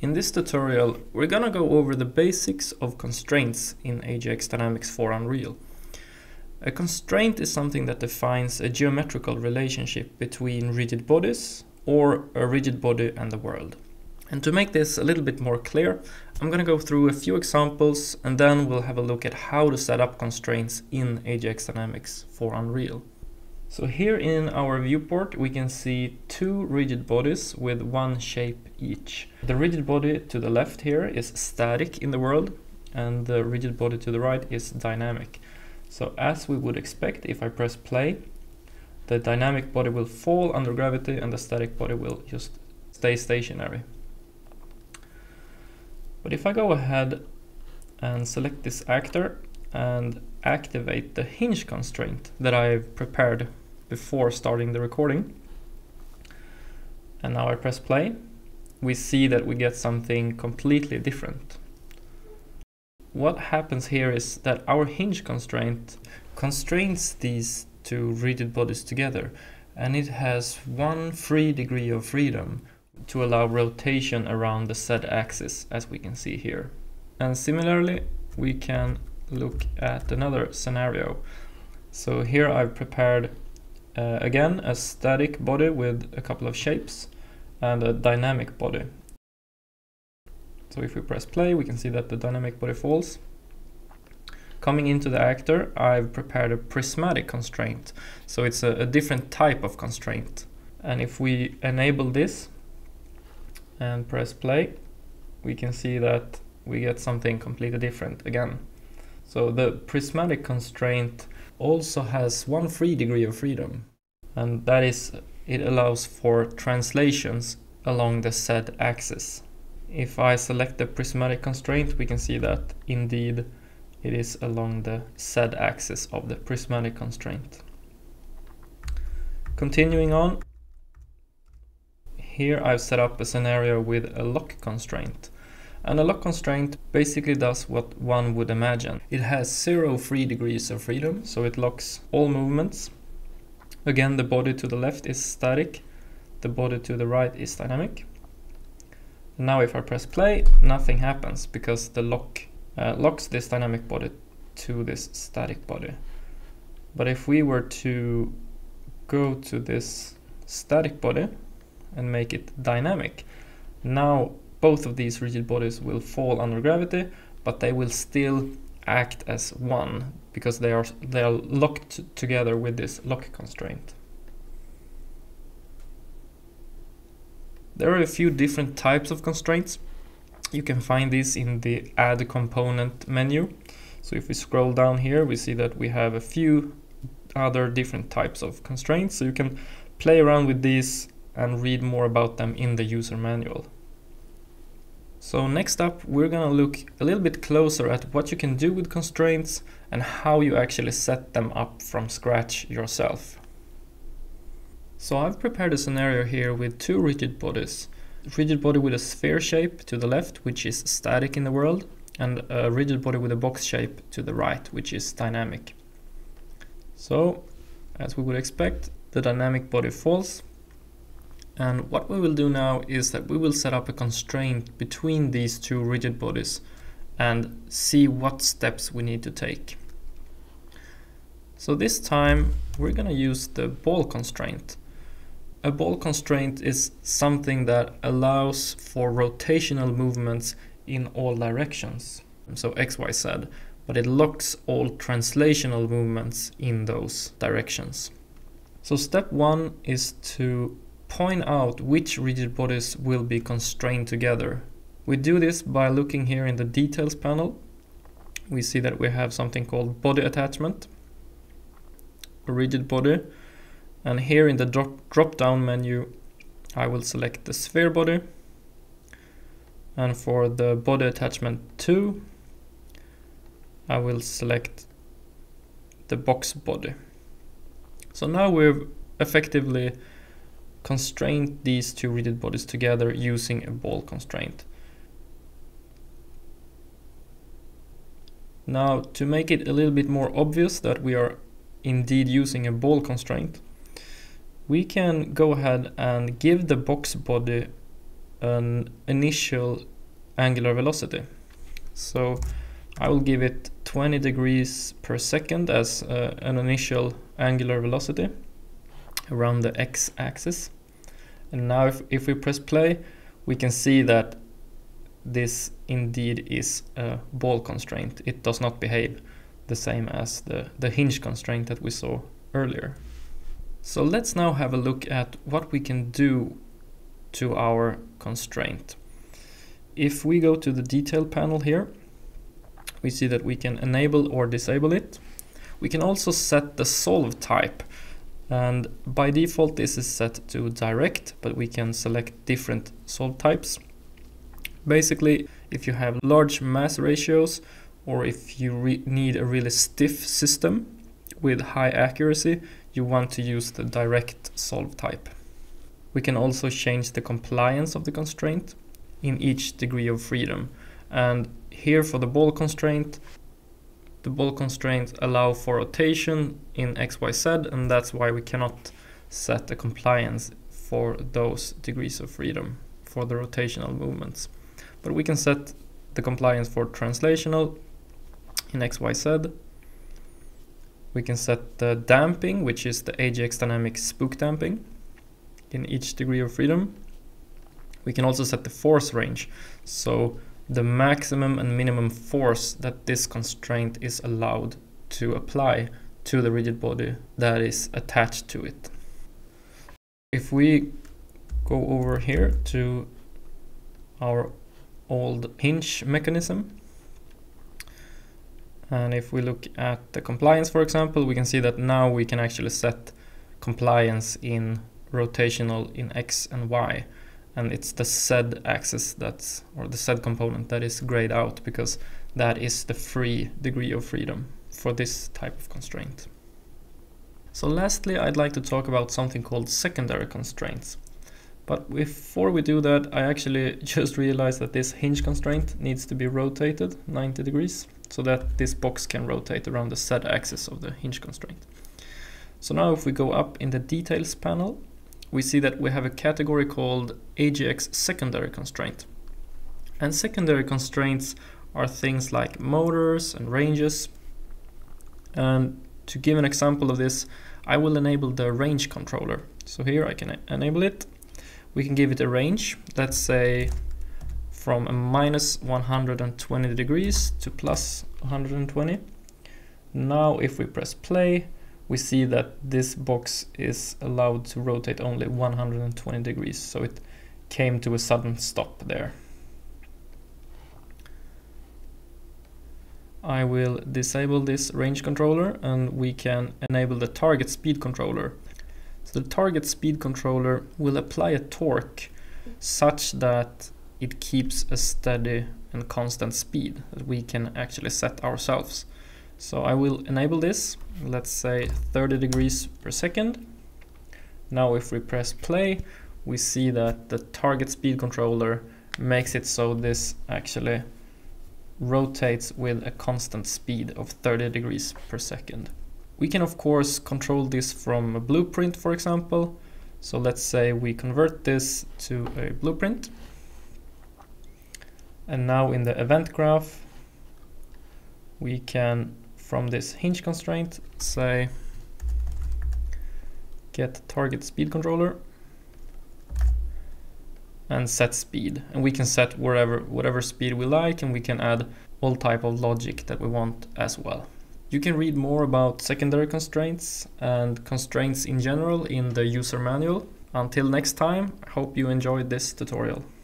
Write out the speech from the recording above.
In this tutorial, we're gonna go over the basics of constraints in AGX Dynamics for Unreal. A constraint is something that defines a geometrical relationship between rigid bodies or a rigid body and the world. And to make this a little bit more clear, I'm gonna go through a few examples and then we'll have a look at how to set up constraints in AGX Dynamics for Unreal. So here in our viewport we can see two rigid bodies with one shape each. The rigid body to the left here is static in the world and the rigid body to the right is dynamic. So as we would expect, if I press play, the dynamic body will fall under gravity and the static body will just stay stationary. But if I go ahead and select this actor and activate the hinge constraint that I've prepared before starting the recording, and now I press play, we see that we get something completely different. What happens here is that our hinge constraint constrains these two rigid bodies together, and it has one free degree of freedom to allow rotation around the z-axis, as we can see here. And similarly, we can look at another scenario. So here I've prepared again a static body with a couple of shapes and a dynamic body. So if we press play, we can see that the dynamic body falls. Coming into the actor, I've prepared a prismatic constraint. So it's a different type of constraint. And if we enable this and press play, we can see that we get something completely different again. So the prismatic constraint also has one free degree of freedom, and that is it allows for translations along the z-axis. If I select the prismatic constraint, we can see that indeed it is along the z-axis of the prismatic constraint. Continuing on, here I've set up a scenario with a lock constraint. And a lock constraint basically does what one would imagine. It has 0 free degrees of freedom, so it locks all movements. Again, the body to the left is static, the body to the right is dynamic. Now if I press play, nothing happens because the lock locks this dynamic body to this static body. But if we were to go to this static body and make it dynamic, now both of these rigid bodies will fall under gravity, but they will still act as one because they are locked together with this lock constraint. There are a few different types of constraints. You can find these in the Add Component menu. So if we scroll down here, we see that we have a few other different types of constraints. So you can play around with these and read more about them in the user manual. So next up, we're gonna look a little bit closer at what you can do with constraints and how you actually set them up from scratch yourself. So I've prepared a scenario here with two rigid bodies. A rigid body with a sphere shape to the left, which is static in the world, and a rigid body with a box shape to the right, which is dynamic. So, as we would expect, the dynamic body falls. And what we will do now is that we will set up a constraint between these two rigid bodies and see what steps we need to take. So this time we're going to use the ball constraint. A ball constraint is something that allows for rotational movements in all directions, so X, Y, Z, but it locks all translational movements in those directions. So step one is to point out which rigid bodies will be constrained together. We do this by looking here in the details panel. We see that we have something called body attachment, a rigid body, and here in the drop down menu I will select the sphere body, and for the body attachment 2 I will select the box body. So now we've effectively constraint these two rigid bodies together using a ball constraint. Now, to make it a little bit more obvious that we are indeed using a ball constraint, we can go ahead and give the box body an initial angular velocity. So I will give it 20 degrees per second as an initial angular velocity around the x-axis. And now if we press play, we can see that this indeed is a ball constraint. It does not behave the same as the hinge constraint that we saw earlier. So let's now have a look at what we can do to our constraint. If we go to the detail panel here, we see that we can enable or disable it. We can also set the solve type, and by default this is set to direct, but we can select different solve types. Basically, if you have large mass ratios, or if you need a really stiff system with high accuracy, you want to use the direct solve type. We can also change the compliance of the constraint in each degree of freedom. And here for the ball constraint allow for rotation in XYZ, and that's why we cannot set a compliance for those degrees of freedom for the rotational movements. But we can set the compliance for translational in XYZ. We can set the damping, which is the AGX dynamic spook damping, in each degree of freedom. We can also set the force range, so the maximum and minimum force that this constraint is allowed to apply to the rigid body that is attached to it. If we go over here to our old hinge mechanism, and if we look at the compliance, for example, we can see that now we can actually set compliance in rotational in X and Y. And it's the Z axis or the Z component that is grayed out, because that is the free degree of freedom for this type of constraint. So lastly, I'd like to talk about something called secondary constraints. But before we do that, I actually just realized that this hinge constraint needs to be rotated 90 degrees so that this box can rotate around the Z axis of the hinge constraint. So now if we go up in the details panel, we see that we have a category called AGX secondary constraint. And secondary constraints are things like motors and ranges. And to give an example of this, I will enable the range controller. So here I can enable it. We can give it a range, let's say from a minus 120 degrees to plus 120. Now if we press play, we see that this box is allowed to rotate only 120 degrees, so it came to a sudden stop there. I will disable this range controller and we can enable the target speed controller. So the target speed controller will apply a torque such that it keeps a steady and constant speed that we can actually set ourselves. So I will enable this, let's say 30 degrees per second. Now if we press play, we see that the target speed controller makes it so this actually rotates with a constant speed of 30 degrees per second. We can of course control this from a blueprint, for example. So let's say we convert this to a blueprint. And now in the event graph, we can, from this hinge constraint, say get target speed controller and set speed. And we can set whatever speed we like, and we can add all type of logic that we want as well. You can read more about secondary constraints and constraints in general in the user manual. Until next time, I hope you enjoyed this tutorial.